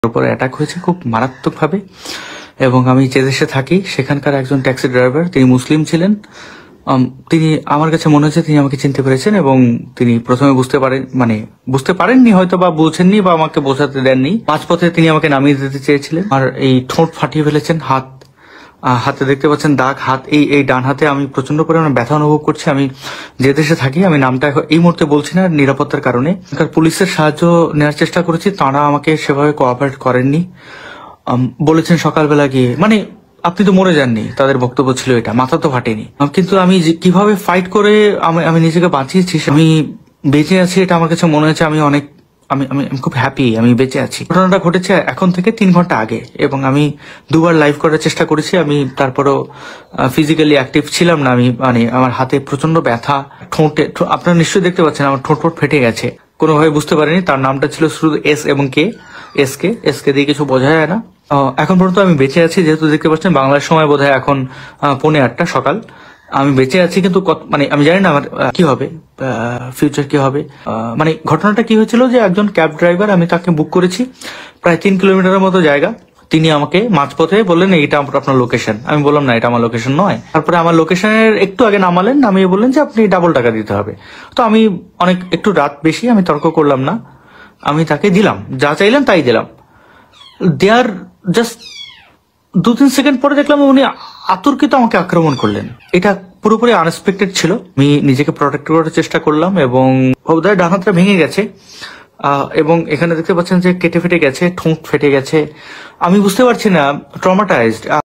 উপর অ্যাটাক হয়েছে খুব মারাত্মকভাবে। এবং আমি যে দেশে থাকি সেখানকার একজন ট্যাক্সি ড্রাইভার, তিনি মুসলিম ছিলেন। তিনি আমার কাছে মনে হচ্ছে তিনি আমাকে চিনতে পেরেছেন এবং তিনি প্রথমে বুঝতে পারেননি হয়তো, বা বুঝেননি, বা আমাকে বোঝাতে দেননি। মাঝপথে তিনি আমাকে নামিয়ে দিতে চেয়েছিলেন আর এই ঠোঁট ফাটিয়ে ফেলেছেন। হাতে দেখতে পাচ্ছেন দাগ। এই ডান হাতে আমি প্রচন্ড পরিমাণে ব্যথা অনুভব করছি। আমি যে দেশে থাকি, আমি নামটা এখন এই মুহূর্তে বলছি না নিরাপত্তার কারণে। পুলিশের সাহায্য নেওয়ার চেষ্টা করেছি, তারা আমাকে সেভাবে কোঅপারেট করেননি। বলেছেন সকালবেলা গিয়ে, আপনি তো মরে যাননি, তাদের বক্তব্য ছিল এটা, মাথা তো ফাটেনি। কিন্তু আমি কিভাবে ফাইট করে আমি নিজেকে বাঁচিয়েছি, আমি বেঁচে আছি, এটা আমার কাছে মনে হয়েছে আমি অনেক আমি আমি আমি খুব হ্যাপি আমি বেঁচে আছি। ঘটনাটা ঘটেছে এখন থেকে 3 ঘন্টা আগে এবং আমি দুবার লাইভ করার চেষ্টা করেছি। আমি তারপরও ফিজিক্যালি অ্যাক্টিভ ছিলাম না। আমি আমার হাতে প্রচন্ড ব্যথা, আপনারা নিশ্চয়ই দেখতে পাচ্ছেন আমার ঠোঁট ফেটে গেছে। কোনোভাবে বুঝতে পারিনি তার নামটা ছিল শুধু এস এবং কে। এসকে দিয়ে কিছু বোঝা যায় না। এখন পর্যন্ত আমি বেঁচে আছি, যেহেতু দেখতে পাচ্ছেন বাংলার সময় বোধহয় এখন 8:45 সকাল। আমি বেঁচে আছি, কিন্তু আমি জানি না আমার কি হবে, ফিউচার কি হবে। ঘটনাটা কি হয়েছিল যে একজন ক্যাব ড্রাইভার, আমি তাকে বুক করেছি প্রায় 3 কিলোমিটারের মতো জায়গা। তিনি আমাকে মাঝপথে বললেন এটা আপনার লোকেশন। আমি বললাম না, এটা আমার লোকেশন নয়। তারপরে আমার লোকেশনের একটু আগে নামালেন, নামিয়ে বললেন যে আপনি ডাবল টাকা দিতে হবে। তো আমি একটু রাত বেশি, আমি তর্ক করলাম না, আমি তাকে দিলাম, যা চাইলেন তাই দিলাম। দেয়ার জাস্ট 2-3 সেকেন্ড পরে দেখলাম উনি আতর্কিত আমাকে আক্রমণ করলেন। এটা পুরোপুরি আনএক্সপেক্টেড ছিল। আমি নিজেকে প্রোটেক্ট করার চেষ্টা করলাম এবং বোধহয় ডান হাতটা ভেঙে গেছে এবং এখানে দেখতে পাচ্ছেন যে কেটে ফেটে গেছে, ঠোঁট ফেটে গেছে। আমি বুঝতে পারছি না, ট্রমাটাইজড।